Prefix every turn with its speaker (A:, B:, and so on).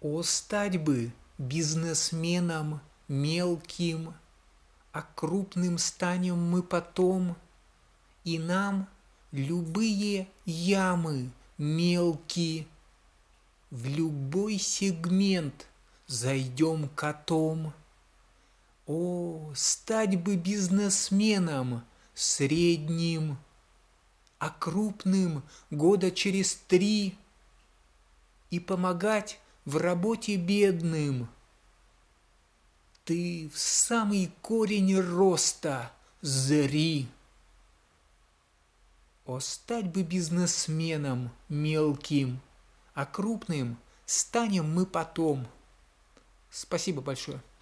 A: О, стать бы бизнесменом мелким, а крупным станем мы потом, и нам любые ямы мелкие, в любой сегмент зайдем котом. О, стать бы бизнесменом средним, а крупным года через 3 и помогать в работе бедным. Ты в самый корень роста зри. О, стать бы бизнесменом мелким, а крупным станем мы потом. Спасибо большое.